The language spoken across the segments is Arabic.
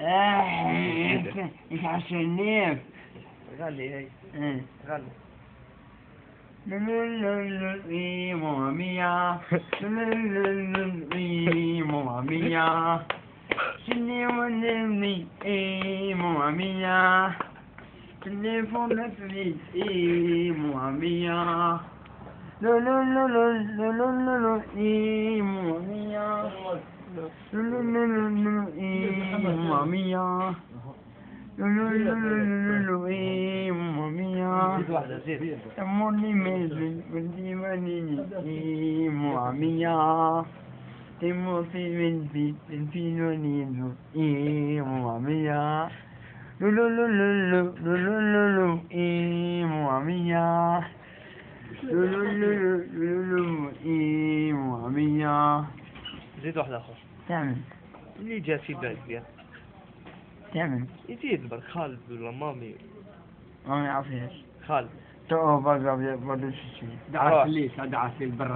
يتعشرنيك. غني هي. غني. ماما ميا ماما ميا سني ونمني ماما ميا تليفون نفسي ماما ميا لو لو لو لو لو لو لو لو ماما ميا لو لو لو لو لو ماما ميا لو لو لو لو لو ماما ميا زيد واحدة زيد. تموني ميزن ودي منيني معمية تموتي من في نونينو معمية لولو لولو لولو لولو معمية لولو لولو لولو معمية. زيد واحدة أخرى. تعمل اللي جا في بالك فيها. تعمل يزيد برك خالد ولا مامي. ما يعرفيش خالد. تو برضو شي دعس ليش دعس برا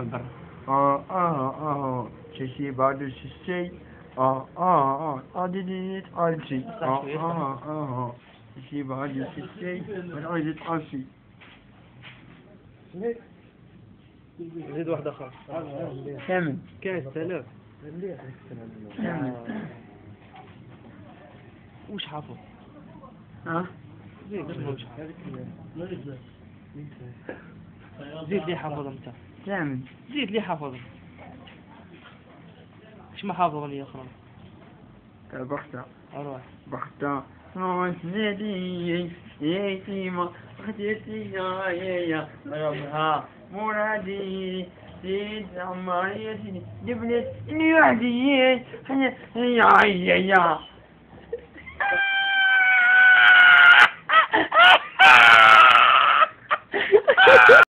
شي بعد شي ديديت ألشي شي بعد شي بعد ألشي. زيد واحدة أخرى. كمل كاس سلام. كمل. وش حافظ؟ زيد اسمه وش حافظ؟ زيد ليه حافظ انت؟ كمل. زيد ليه حافظ؟ ايش ما حافظني يا اخرى؟ بختة اروح. بختة زيدي يتيمة بختي يا ربها مرادي زيد عماريتي جبلت إني وحدي هيا